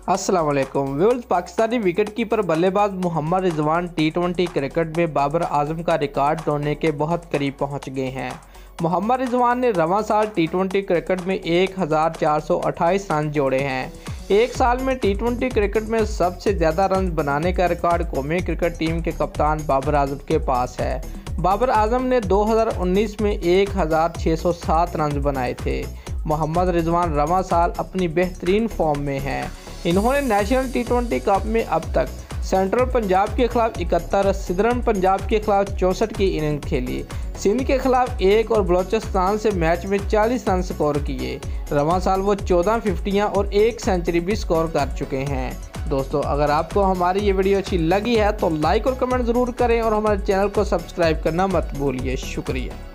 अस्सलाम वालेकुम viewers. Pakistani wicketkeeper बल्लेबाज मोहम्मद रिजवान टी20 क्रिकेट में बाबर आजम का रिकॉर्ड तोड़ने के बहुत करीब पहुंच गए हैं। मोहम्मद रिजवान ने रवां साल टी20 क्रिकेट में 1428 रन जोड़े हैं। एक साल में टी20 क्रिकेट में सबसे ज़्यादा रन बनाने का रिकॉर्ड कौमी क्रिकेट टीम के कप्तान बाबर आजम के पास है। बाबर आजम ने 2019 में 1607 रन बनाए थे। मोहम्मद रिजवान रवां साल अपनी बेहतरीन फॉर्म में हैं। इन्होंने नेशनल टी20 कप में अब तक सेंट्रल पंजाब के खिलाफ 71, सिदरन पंजाब के खिलाफ 64 की इनिंग खेली, सिंध के खिलाफ 1 और बलोचिस्तान से मैच में 40 रन स्कोर किए। रवां साल वो 14 फिफ्टियाँ और 1 सेंचुरी भी स्कोर कर चुके हैं। दोस्तों, अगर आपको हमारी ये वीडियो अच्छी लगी है तो लाइक और कमेंट ज़रूर करें और हमारे चैनल को सब्सक्राइब करना मत भूलिए। शुक्रिया।